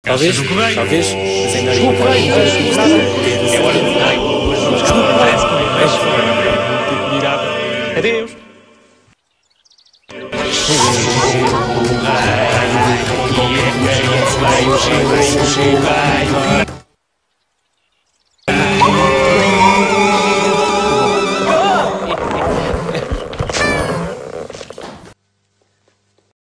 Talvez, talvez, mas ainda Desculpe, rei, é hora do rei. Desculpe, parece que o rei foi virado. Adeus. O rei, o rei, o rei, o rei.